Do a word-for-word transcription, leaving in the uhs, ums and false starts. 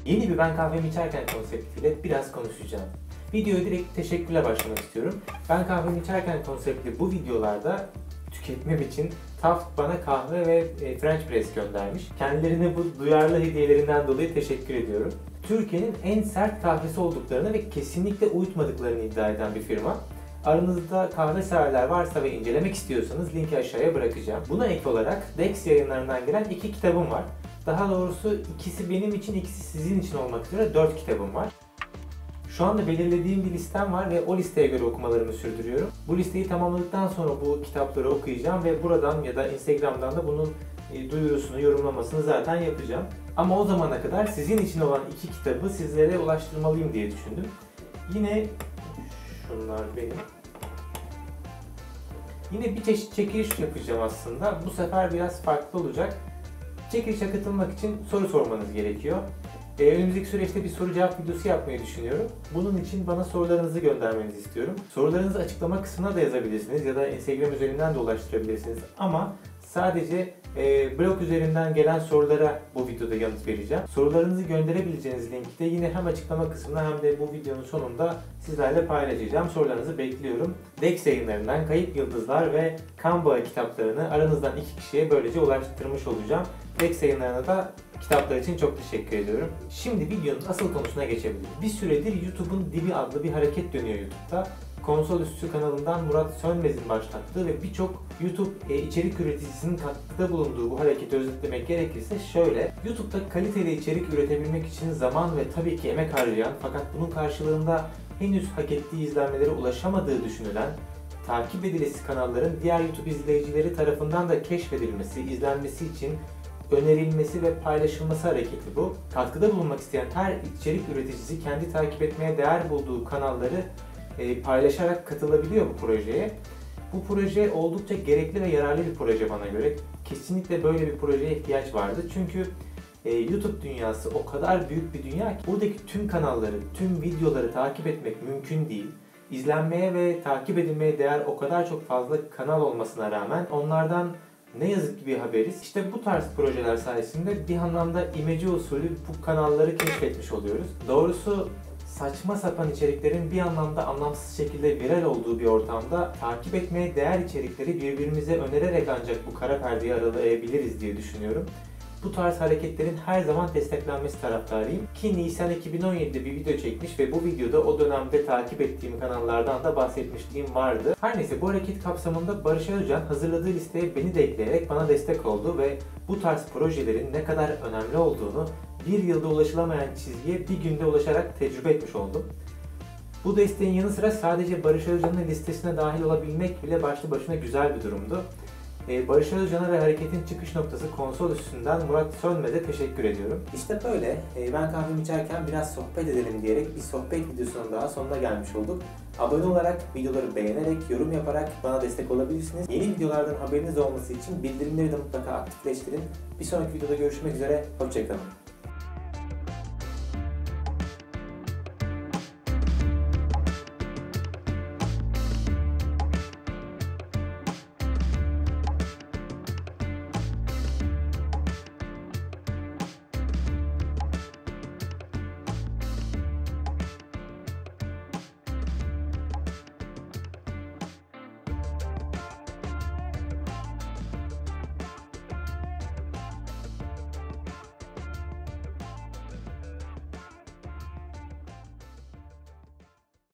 Yeni bir Ben Kahvemi İçerken konseptiyle biraz konuşacağım. Videoya direkt teşekkürle başlamak istiyorum. Ben Kahvemi İçerken konseptli bu videolarda tüketmem için Taft bana kahve ve French Press göndermiş. Kendilerine bu duyarlı hediyelerinden dolayı teşekkür ediyorum. Türkiye'nin en sert kahvesi olduklarını ve kesinlikle uyutmadıklarını iddia eden bir firma. Aranızda kahve severler varsa ve incelemek istiyorsanız linki aşağıya bırakacağım. Buna ek olarak Dex yayınlarından gelen iki kitabım var. Daha doğrusu ikisi benim için, ikisi sizin için olmak üzere dört kitabım var. Şu anda belirlediğim bir listem var ve o listeye göre okumalarımı sürdürüyorum. Bu listeyi tamamladıktan sonra bu kitapları okuyacağım ve buradan ya da Instagram'dan da bunun duyurusunu, yorumlamasını zaten yapacağım. Ama o zamana kadar sizin için olan iki kitabı sizlere ulaştırmalıyım diye düşündüm. Yine şunlar benim. Yine bir çeşit çekiliş yapacağım aslında. Bu sefer biraz farklı olacak. Çekilişe katılmak için soru sormanız gerekiyor. Ee, önümüzdeki süreçte bir soru cevap videosu yapmayı düşünüyorum. Bunun için bana sorularınızı göndermenizi istiyorum. Sorularınızı açıklama kısmına da yazabilirsiniz ya da Instagram üzerinden de ulaştırabilirsiniz. Ama sadece e, blog üzerinden gelen sorulara bu videoda yanıt vereceğim. Sorularınızı gönderebileceğiniz linki de yine hem açıklama kısmına hem de bu videonun sonunda sizlerle paylaşacağım. Sorularınızı bekliyorum. Dex yayınlarından Kayıp Yıldızlar ve Kan Bağı kitaplarını aranızdan iki kişiye böylece ulaştırmış olacağım. Dex yayınlarına da kitaplar için çok teşekkür ediyorum. Şimdi videonun asıl konusuna geçebiliriz. Bir süredir YouTube'un Dibi adlı bir hareket dönüyor YouTube'da. Konsol Üstü kanalından Murat Sönmez'in başlattığı ve birçok YouTube e, içerik üreticisinin katkıda bulunduğu bu hareketi özetlemek gerekirse şöyle. YouTube'da kaliteli içerik üretebilmek için zaman ve tabii ki emek harcayan fakat bunun karşılığında henüz hak ettiği izlenmelere ulaşamadığı düşünülen takip edilesi kanalların diğer YouTube izleyicileri tarafından da keşfedilmesi, izlenmesi için önerilmesi ve paylaşılması hareketi bu. Katkıda bulunmak isteyen her içerik üreticisi kendi takip etmeye değer bulduğu kanalları e, paylaşarak katılabiliyor bu projeye. Bu proje oldukça gerekli ve yararlı bir proje bana göre. Kesinlikle böyle bir projeye ihtiyaç vardı. Çünkü e, YouTube dünyası o kadar büyük bir dünya ki buradaki tüm kanalları, tüm videoları takip etmek mümkün değil. İzlenmeye ve takip edilmeye değer o kadar çok fazla kanal olmasına rağmen onlardan ne yazık ki bir haberiz. İşte bu tarz projeler sayesinde bir anlamda imece usulü bu kanalları keşfetmiş oluyoruz. Doğrusu saçma sapan içeriklerin bir anlamda anlamsız şekilde viral olduğu bir ortamda takip etmeye değer içerikleri birbirimize önererek ancak bu kara perdeyi aralayabiliriz diye düşünüyorum. Bu tarz hareketlerin her zaman desteklenmesi taraftarıyım. Ki Nisan iki bin on yedi'de bir video çekmiş ve bu videoda o dönemde takip ettiğim kanallardan da bahsetmişliğim vardı. Her neyse bu hareket kapsamında Barış Özcan hazırladığı listeye beni de ekleyerek bana destek oldu ve bu tarz projelerin ne kadar önemli olduğunu bir yılda ulaşılamayan çizgiye bir günde ulaşarak tecrübe etmiş oldum. Bu desteğin yanı sıra sadece Barış Özcan'ın listesine dahil olabilmek bile başlı başına güzel bir durumdu. Barış Özcan'a ve hareketin çıkış noktası Konsol Üstü'nden Murat Sönmez'e teşekkür ediyorum. İşte böyle ben kahvemi içerken biraz sohbet edelim diyerek bir sohbet videosunun daha sonuna gelmiş olduk. Abone olarak, videoları beğenerek, yorum yaparak bana destek olabilirsiniz. Yeni videolardan haberiniz olması için bildirimleri de mutlaka aktifleştirin. Bir sonraki videoda görüşmek üzere, hoşça kalın.